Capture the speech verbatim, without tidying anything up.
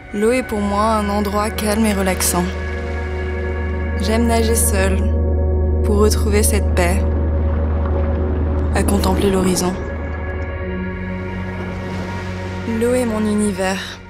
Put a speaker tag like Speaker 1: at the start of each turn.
Speaker 1: L'eau est pour moi un endroit calme et relaxant. J'aime nager seule pour retrouver cette paix, à contempler l'horizon. L'eau est mon univers.